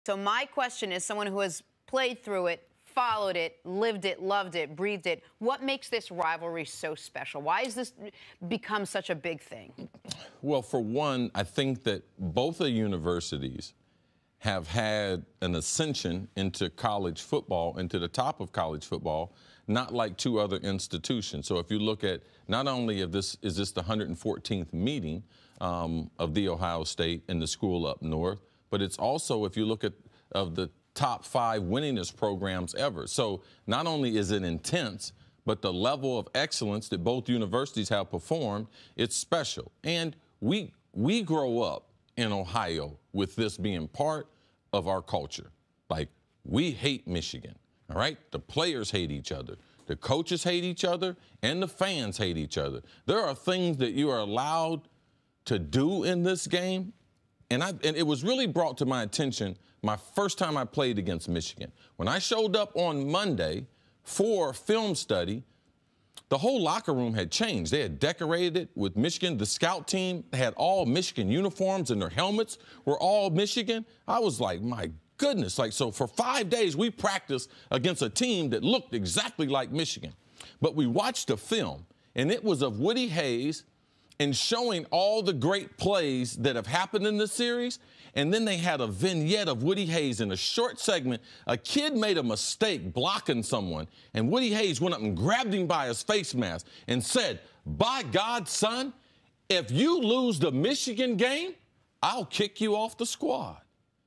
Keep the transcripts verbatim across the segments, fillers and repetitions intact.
So my question is, someone who has played through it, followed it, lived it, loved it, breathed it, what makes this rivalry so special? Why has this become such a big thing? Well, for one, I think that both the universities have had an ascension into college football, into the top of college football, not like two other institutions. So if you look at not only if this is this the one hundred fourteenth meeting um, of the Ohio State and the school up north, but it's also, if you look at of the top five winningest programs ever. So not only is it intense, but the level of excellence that both universities have performed, it's special. And we we grow up in Ohio with this being part of our culture. Like, we hate Michigan, all right? The players hate each other. The coaches hate each other, and the fans hate each other. There are things that you are allowed to do in this game. And, I, and it was really brought to my attention my first time I played against Michigan. When I showed up on Monday for film study, the whole locker room had changed. They had decorated it with Michigan. The scout team had all Michigan uniforms, and their helmets were all Michigan. I was like, my goodness. Like, so for five days, we practiced against a team that looked exactly like Michigan. But we watched the film, and it was of Woody Hayes and showing all the great plays that have happened in this series. And then they had a vignette of Woody Hayes in a short segment. A kid made a mistake blocking someone, and Woody Hayes went up and grabbed him by his face mask and said, "By God, son, if you lose the Michigan game, I'll kick you off the squad."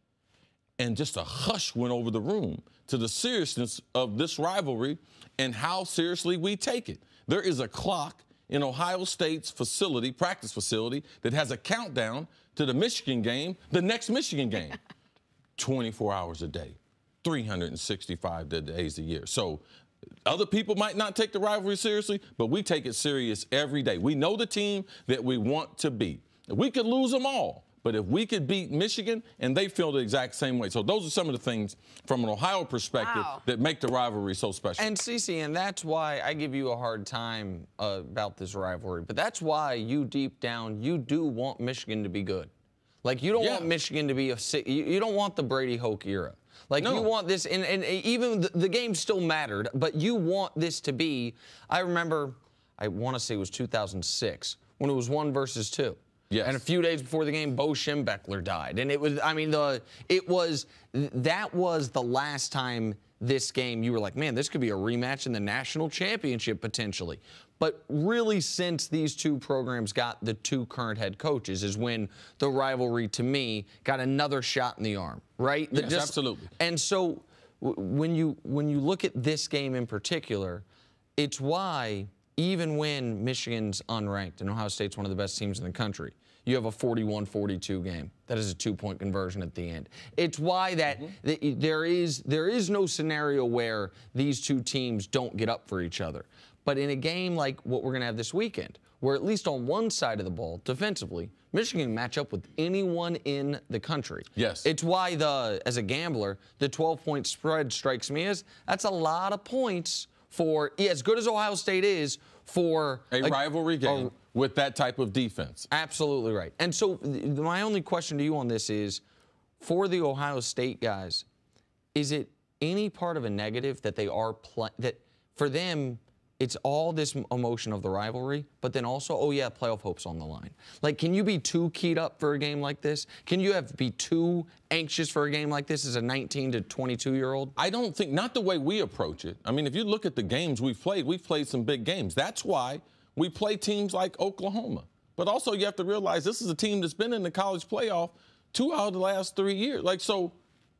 And just a hush went over the room to the seriousness of this rivalry and how seriously we take it. There is a clock in Ohio State's facility, practice facility, that has a countdown to the Michigan game, the next Michigan game. twenty-four hours a day, three hundred sixty-five days a year. So other people might not take the rivalry seriously, but we take it serious every day. We know the team that we want to beat. We could lose them all, but if we could beat Michigan, and they feel the exact same way. So those are some of the things from an Ohio perspective wow. that make the rivalry so special. And Cece, and that's why I give you a hard time uh, about this rivalry, but that's why you deep down, you do want Michigan to be good. Like, you don't yeah. want Michigan to be a, you, you don't want the Brady Hoke era. Like, no. you want this, and, and even the, the game still mattered, but you want this to be, I remember, I want to say it was two thousand six, when it was one versus two. Yes. And a few days before the game, Bo Schembechler died. And it was, I mean, the it was, that was the last time this game, you were like, man, this could be a rematch in the national championship potentially. But really, since these two programs got the two current head coaches, is when the rivalry, to me, got another shot in the arm, right? Yes, just, absolutely. And so when you when you look at this game in particular, it's why even when Michigan's unranked and Ohio State's one of the best teams in the country, you have a forty-one forty-two game. That is a two-point conversion at the end. It's why that mm-hmm. th there is there is no scenario where these two teams don't get up for each other. But in a game like what we're going to have this weekend, where at least on one side of the ball, defensively, Michigan can match up with anyone in the country. Yes. It's why, the as a gambler, the twelve-point spread strikes me as that's a lot of points for, yeah, as good as Ohio State is, for a, a rivalry game a, with that type of defense. Absolutely right. And so th my only question to you on this is, for the Ohio State guys, is it any part of a negative that they are play that for them it's all this emotion of the rivalry, but then also, oh yeah, playoff hope's on the line. Like, can you be too keyed up for a game like this? Can you have be too anxious for a game like this as a nineteen to twenty-two year old? I don't think, not the way we approach it. I mean, if you look at the games we've played, we've played some big games. That's why we play teams like Oklahoma. But also you have to realize this is a team that's been in the college playoff two out of the last three years. Like, so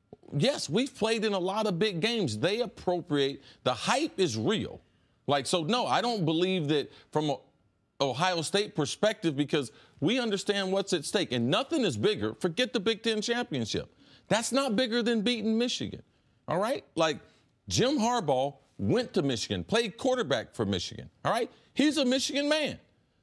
yes, we've played in a lot of big games. They appropriate, the hype is real. Like, so, no, I don't believe that from an Ohio State perspective, because we understand what's at stake. And nothing is bigger. Forget the Big Ten championship. That's not bigger than beating Michigan, all right? Like, Jim Harbaugh went to Michigan, played quarterback for Michigan, all right? He's a Michigan man.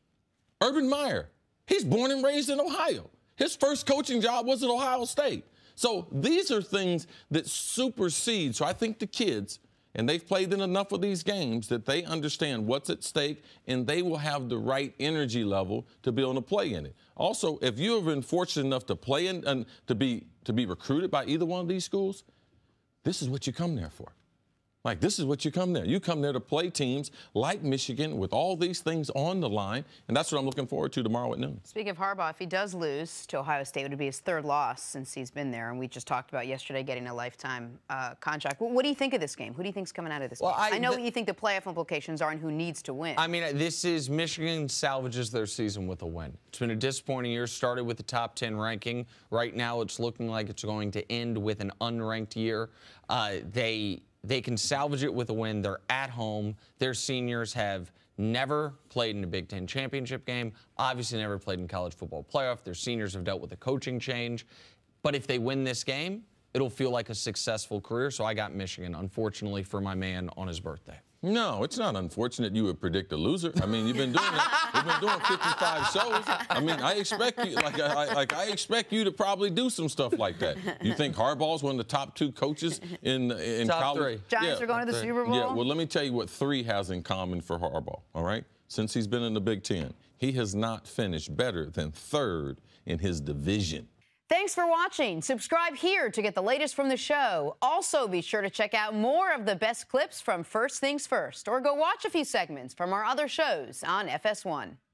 Urban Meyer, he's born and raised in Ohio. His first coaching job was at Ohio State. So these are things that supersede. So I think the kids And they've played in enough of these games that they understand what's at stake, and they will have the right energy level to be able to play in it. Also, if you have been fortunate enough to play in and to be to be recruited by either one of these schools, this is what you come there for. Like, this is what you come there. You come there to play teams like Michigan with all these things on the line, and that's what I'm looking forward to tomorrow at noon. Speaking of Harbaugh, if he does lose to Ohio State, it would be his third loss since he's been there, and we just talked about yesterday getting a lifetime uh, contract. What do you think of this game? Who do you think's coming out of this well, game? I, I know the, what you think the playoff implications are and who needs to win. I mean, this is Michigan salvages their season with a win. It's been a disappointing year. Started with the top ten ranking. Right now, it's looking like it's going to end with an unranked year. Uh, they... They can salvage it with a win. They're at home. Their seniors have never played in a Big Ten championship game, obviously never played in college football playoff. Their seniors have dealt with a coaching change. But if they win this game, it'll feel like a successful career. So I got Michigan, unfortunately, for my man on his birthday. No, it's not unfortunate you would predict a loser. I mean, you've been doing it. You've been doing fifty-five shows. I mean, I expect you, like I, like I expect you to probably do some stuff like that. You think Harbaugh's one of the top two coaches in in top college? Three. Giants yeah. are going to the Super Bowl? Yeah, well, let me tell you what three has in common for Harbaugh, all right? Since he's been in the Big Ten, he has not finished better than third in his division. Thanks for watching. Subscribe here to get the latest from the show. Also, be sure to check out more of the best clips from First Things First, or go watch a few segments from our other shows on F S one.